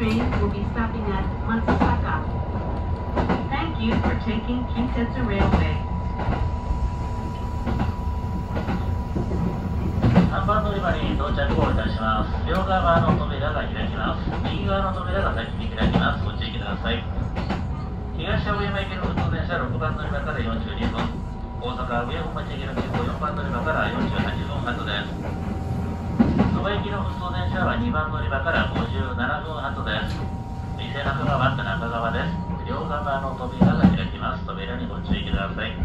train will be stopping at Matsusaka. Thank you for taking Kintetsu Railway. 3番乗り場に到着をいたします。両側の扉が開きます。右側の扉が先に開きます。ご注意ください。東青山行きの普通電車6番乗り場から42分、大阪上本町行きの急行4番乗り場から48分発です。そば行きの普通電車は2番乗り場から57分発です。伊勢中川と中川です。両側の扉が開きます。扉にご注意ください。